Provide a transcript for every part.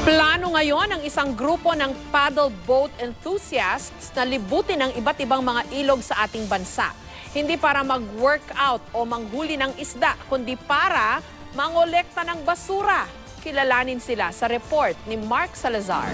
Plano ngayon ng isang grupo ng paddle boat enthusiasts na libutin ang iba't ibang mga ilog sa ating bansa. Hindi para mag-workout o manghuli ng isda, kundi para mangolekta ng basura. Kilalanin sila sa report ni Mark Salazar.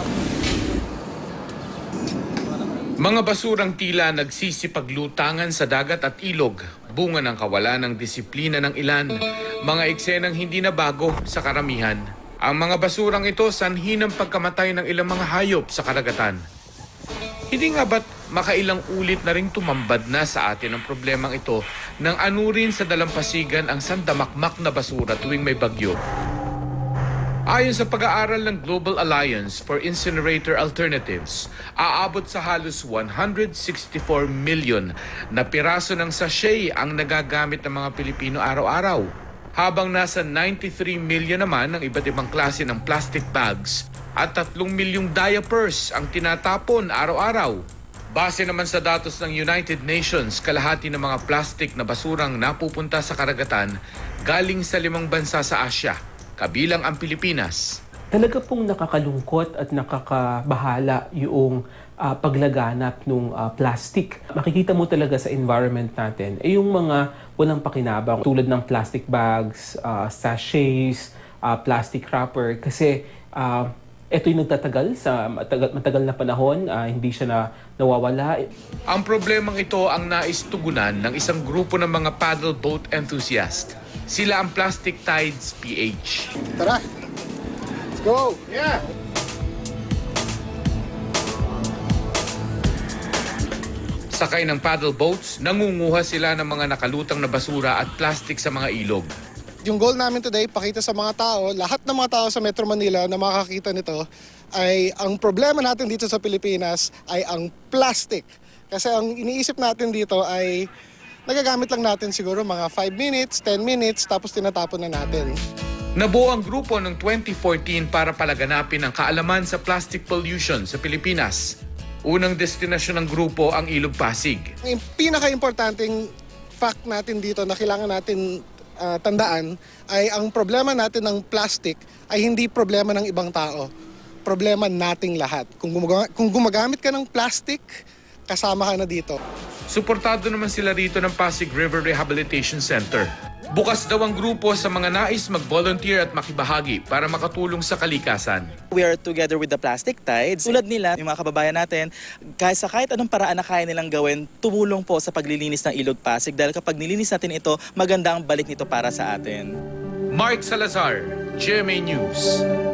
Mga basurang tila nagsisipaglutangan sa dagat at ilog, bunga ng kawalan ng disiplina ng ilan, mga eksenang hindi na bago sa karamihan. Ang mga basurang ito sanhi ng pagkamatay ng ilang mga hayop sa karagatan. Hindi nga ba't makailang ulit na ring tumambad na sa atin ang problemang ito nang anurin sa dalampasigan ang sandamakmak na basura tuwing may bagyo? Ayon sa pag-aaral ng Global Alliance for Incinerator Alternatives, aabot sa halos 164 million na piraso ng sachet ang nagagamit ng mga Pilipino araw-araw, habang nasa 93 million naman ang iba't ibang klase ng plastic bags at 3 milyong diapers ang tinatapon araw-araw. Base naman sa datos ng United Nations, kalahati ng mga plastic na basurang napupunta sa karagatan galing sa 5 bansa sa Asia, kabilang ang Pilipinas. Talaga pong nakakalungkot at nakakabahala yung paglaganap ng plastic. Makikita mo talaga sa environment natin, yung mga walang pakinabang tulad ng plastic bags, sachets, plastic wrapper. Kasi ito yung nagtatagal sa matagal na panahon, hindi siya nawawala. Ang problemang ito ang nais tugunan ng isang grupo ng mga paddle boat enthusiast. Sila ang Plastic Tides PH. Tara! Let's go! Yeah! Sakay ng paddle boats, nangunguha sila ng mga nakalutang na basura at plastic sa mga ilog. Yung goal namin today, pakita sa mga tao, lahat ng mga tao sa Metro Manila na makakita nito, ay ang problema natin dito sa Pilipinas ay ang plastic. Kasi ang iniisip natin dito ay nagagamit lang natin siguro mga 5 minutes, 10 minutes, tapos tinatapon na natin. Nabuo ang grupo noong 2014 para palaganapin ang kaalaman sa plastic pollution sa Pilipinas. Unang destinasyon ng grupo ang Ilog Pasig. Ang pinaka-importanting fact natin dito na kailangan natin tandaan ay ang problema natin ng plastic ay hindi problema ng ibang tao. Problema nating lahat. Kung gumagamit ka ng plastic, kasama ka na dito. Suportado naman sila rito ng Pasig River Rehabilitation Center. Bukas daw ang grupo sa mga nais mag-volunteer at makibahagi para makatulong sa kalikasan. We are together with the Plastic Tides. Tulad nila, yung mga kababayan natin, kahit anong paraan na kaya nilang gawin, tumulong po sa paglilinis ng Ilog Pasig. Dahil kapag nilinis natin ito, maganda ang balik nito para sa atin. Mark Salazar, GMA News.